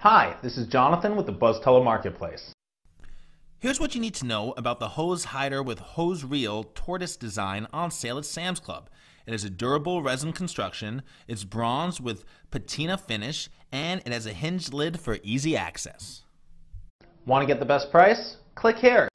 Hi, this is Jonathan with the BuzzTeller Marketplace. Here's what you need to know about the hose hider with hose reel Tortoise Design on sale at Sam's Club. It is a durable resin construction, it's bronze with patina finish, and it has a hinged lid for easy access. Want to get the best price? Click here.